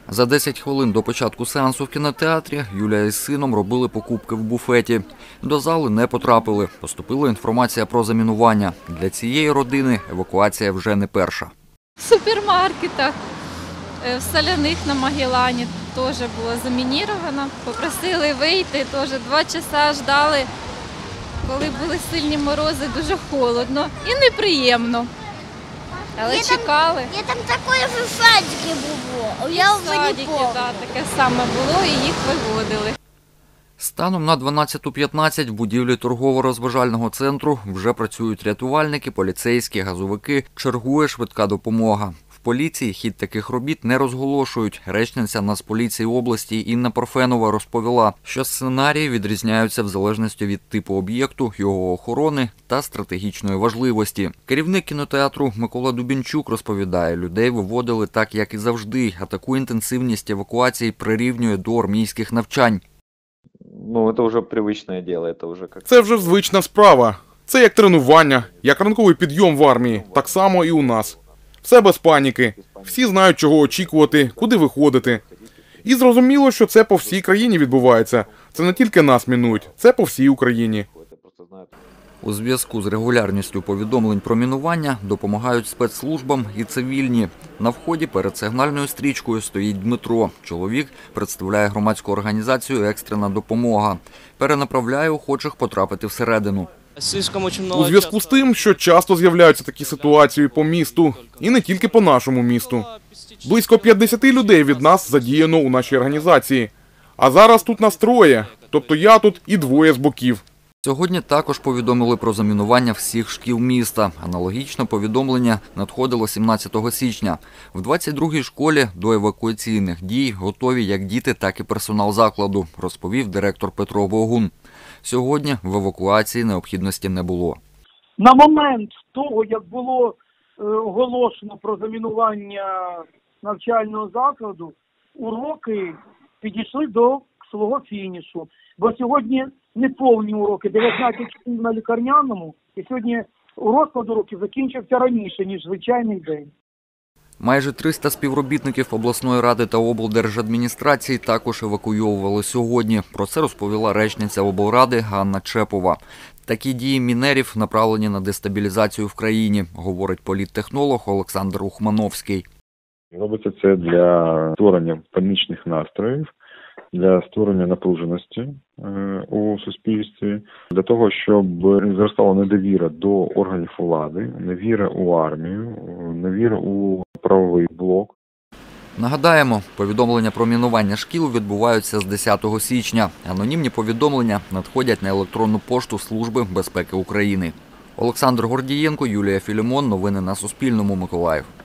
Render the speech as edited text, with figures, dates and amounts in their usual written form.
За 10 хвилин до початку сеансу в кінотеатрі Юлія із сином робили покупки в буфеті. До зали не потрапили. Поступила інформація про замінування. Для цієї родини евакуація вже не перша. В супермаркетах, в Соляних на Магеллані теж було замініровано. Попросили вийти, теж 2 часа ждали. Коли були сильні морози, дуже холодно і неприємно. Але чекали. Я там такої ж у садики було. Я вже не пам'ятаю. Таке саме було і їх виводили. Станом на 12:15 в будівлі торгово-розважального центру вже працюють рятувальники, поліцейські, газовики, чергує швидка допомога. В поліції хід таких робіт не розголошують. Речниця Нацполіції області Інна Парфенова розповіла, що сценарії відрізняються в залежності від типу об'єкту, його охорони та стратегічної важливості. Керівник кінотеатру Микола Дубінчук розповідає, людей виводили так, як і завжди, а таку інтенсивність евакуації прирівнює до армійських навчань. Це вже звичне діло, Це вже звична справа. Це як тренування, як ранковий підйом в армії, так само і у нас. Все без паніки. Всі знають, чого очікувати, куди виходити. І зрозуміло, що це по всій країні відбувається. Це не тільки нас мінують, це по всій Україні. У зв'язку з регулярністю повідомлень про мінування допомагають спецслужбам і цивільні. На вході перед сигнальною стрічкою стоїть Дмитро. Чоловік представляє громадську організацію «Екстрена допомога». Перенаправляє охочих потрапити всередину. У зв'язку з тим, що часто з'являються такі ситуації по місту, і не тільки по нашому місту. Близько 50 людей від нас задіяно у нашій організації. А зараз тут нас 3, тобто я тут і 2 з боків. Сьогодні також повідомили про замінування всіх шкіл міста. Аналогічне повідомлення надходило 17 січня. В 22-й школі до евакуаційних дій готові як діти, так і персонал закладу, розповів директор Петро Богун. Сьогодні в евакуації необхідності не було. На момент того, як було оголошено про замінування навчального закладу, уроки підійшли до свого фінішу. Бо сьогодні не повні уроки, 19 часів на лікарняному, і сьогодні розклад уроків закінчився раніше, ніж звичайний день. Майже 300 співробітників обласної ради та облдержадміністрації також евакуйовували сьогодні. Про це розповіла речниця облради Ганна Чепова. Такі дії мінерів направлені на дестабілізацію в країні, говорить політтехнолог Олександр Ухмановський. Робиться це для створення панічних настроїв, для створення напруженості у суспільстві, для того, щоб зростала недовіра до органів влади, невіра у армію, невіра у правовий блок. Нагадаємо, повідомлення про мінування шкіл відбуваються з 10 січня. Анонімні повідомлення надходять на електронну пошту Служби безпеки України. Олександр Гордієнко, Юлія Філімон. Новини на Суспільному. Миколаїв.